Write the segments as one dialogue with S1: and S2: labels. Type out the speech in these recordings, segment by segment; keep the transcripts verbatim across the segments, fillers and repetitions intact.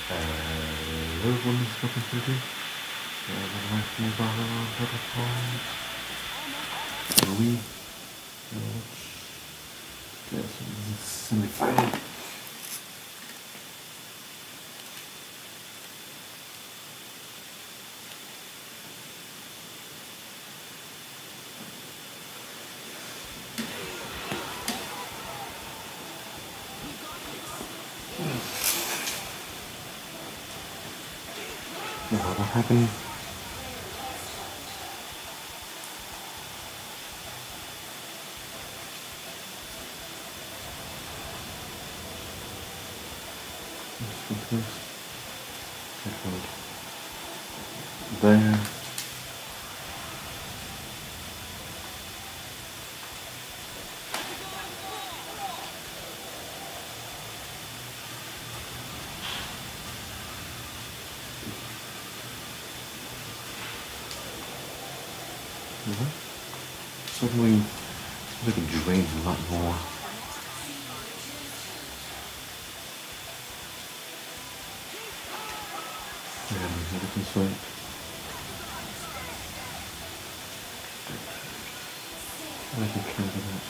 S1: Uh, little one is looking pretty. Uh, the life move all around protocol. We uh, get some semi-final. Now what happened? There. Mm-hmm. Suddenly, looking drained a lot more. Yeah, I'm looking sweet. I can care for that.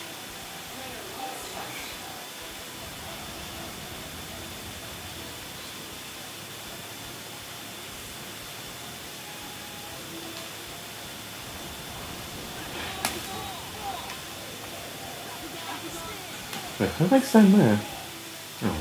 S1: Wait, how did I stand there? Oh.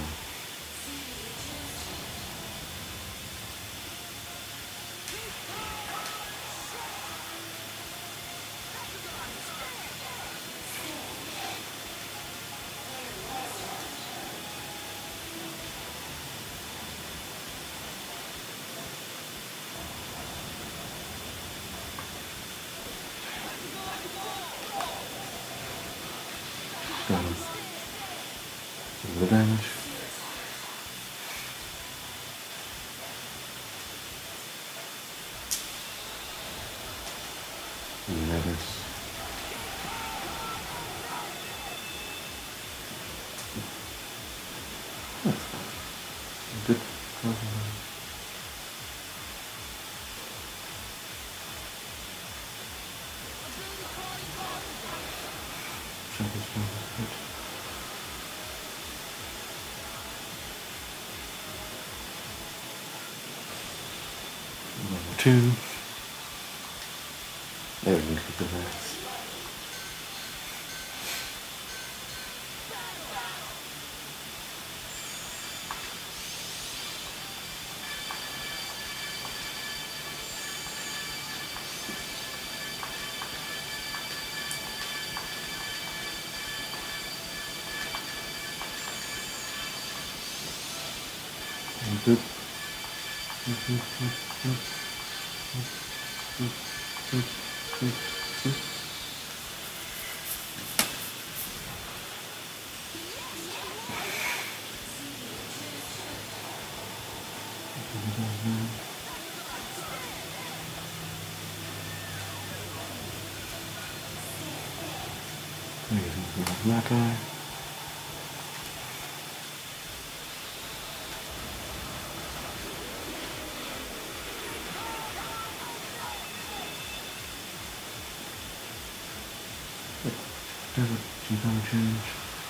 S1: Done. The damage. Letters. That's fine. Good. Number two. There we go, the rest. Good. Black eye. Does it some kind of change?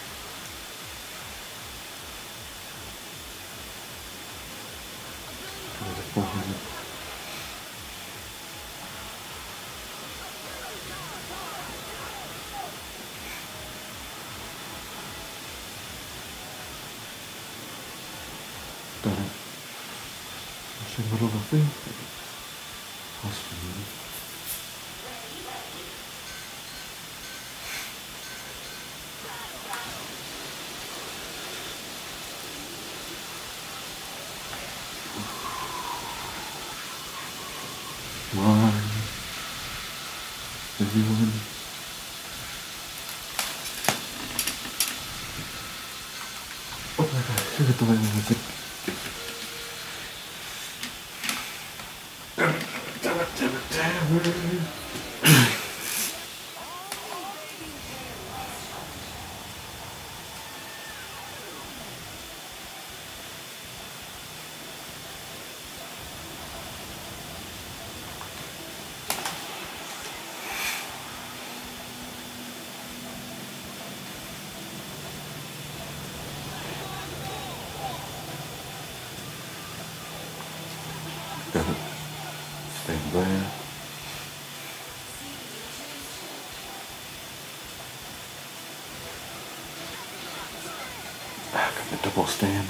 S1: There's a four hundred. Done it. That's a little of a thing. Hospital. One. Everyone. Oh my god, look at the way we it. Damn it, damn it, damn it, damn it. Gotta stand there. Ah, got the double stand.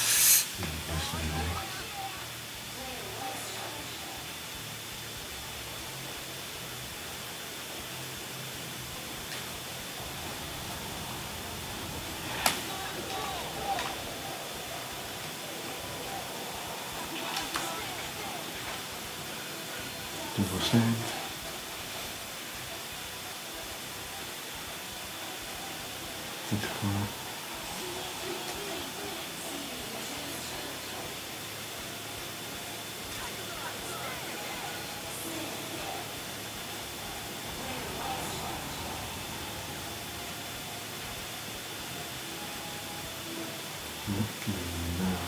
S1: Double stand. Six o'clock. Looking now.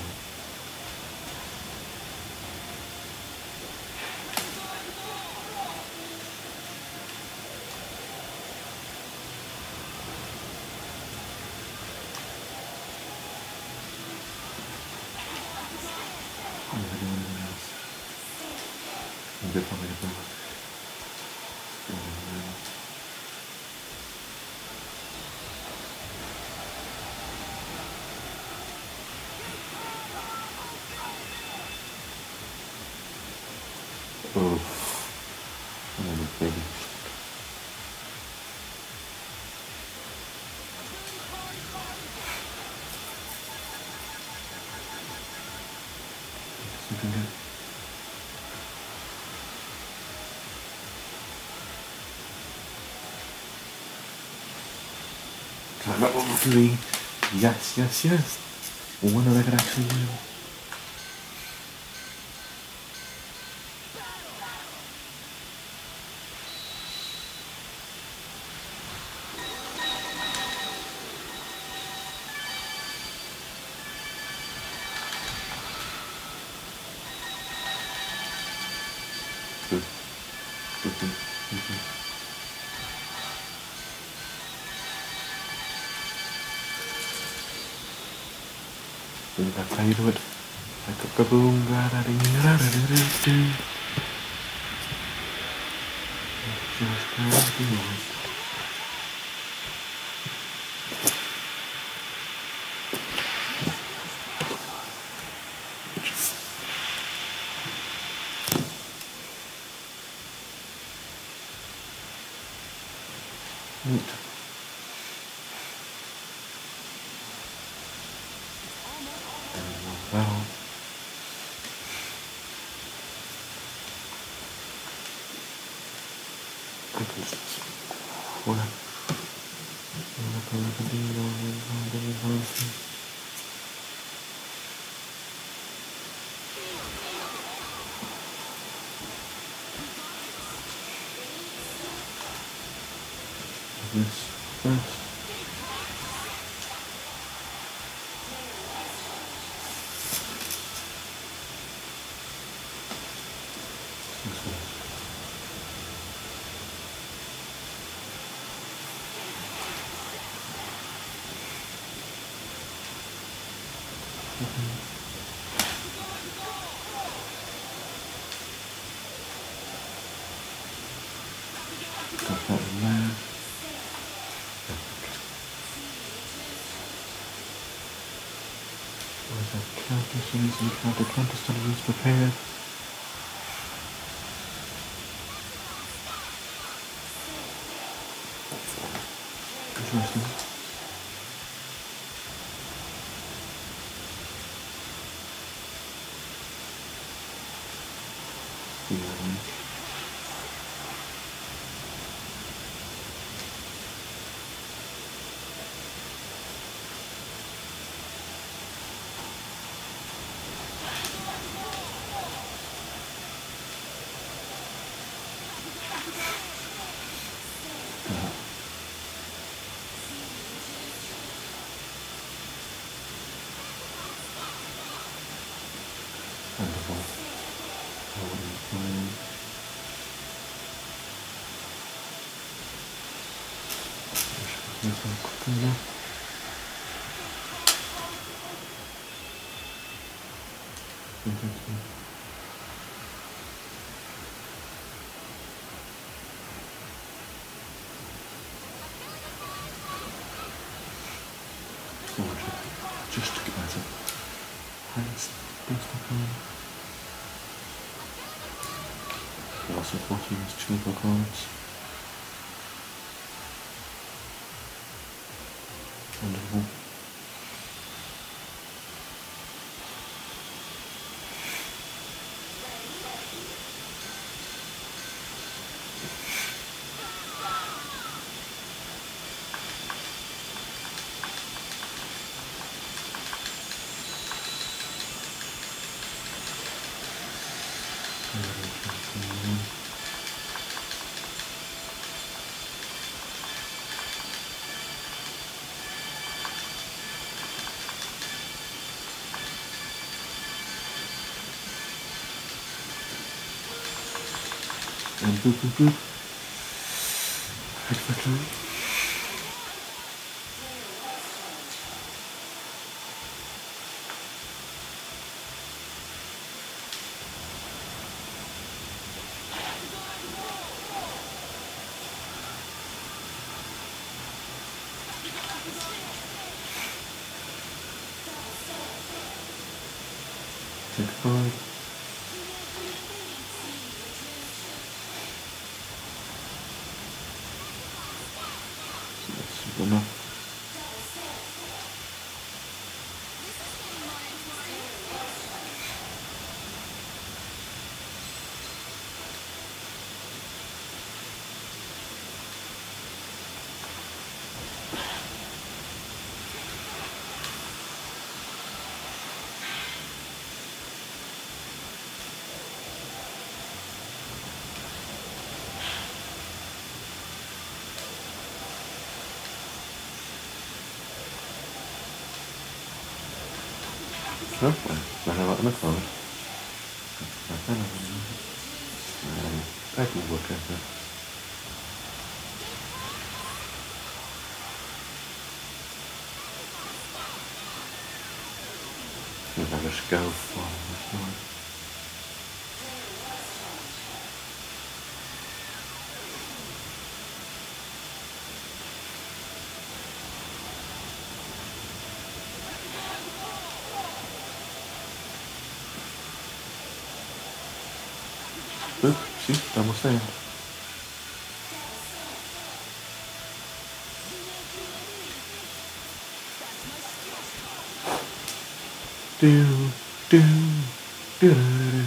S1: I'm gonna do anything else. I'm good for me to back. Oh, I'm gonna be big. Looking good. Time up level three. Yes, yes, yes. One that I could actually do. Good. Good, good, good, good. Good, that's how you do it. Like a kaboom, da da ding, da da da da da. Just how you do it. Neat. Well, what is this? What? This first. This one. Got that in there. Where's that counter? So easy counter. Counter studies prepared. Interesting. Yeah. Wonderful. Holding This one quickly enough. highest booster card. Also fourteen Choco cards. Wonderful. And boop boop boop. Head factory. Take five. So that's super enough. Oh, well, I have it on the phone. I don't know. I can work at that. If I just go for this one. Boop, see, double stand. Do, do, do, do, do.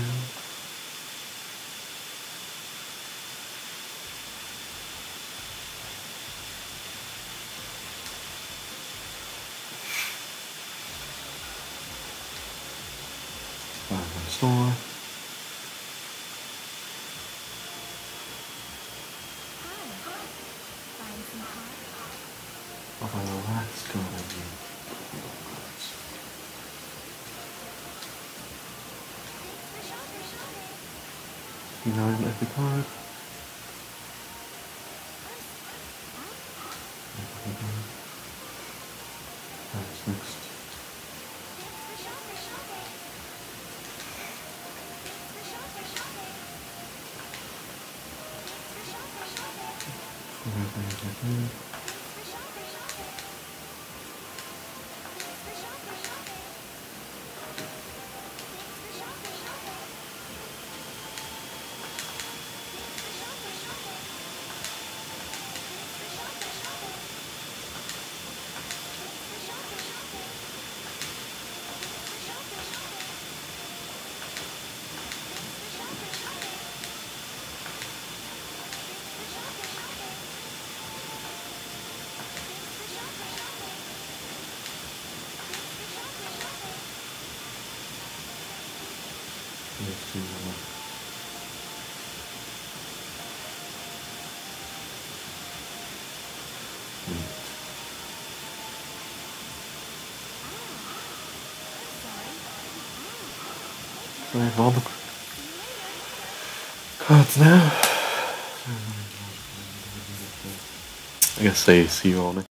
S1: Five on store. Oh, that's gonna be. You know, I'm at the card. That's next. Let's do one. So I have all the cards now. I guess say see you all next.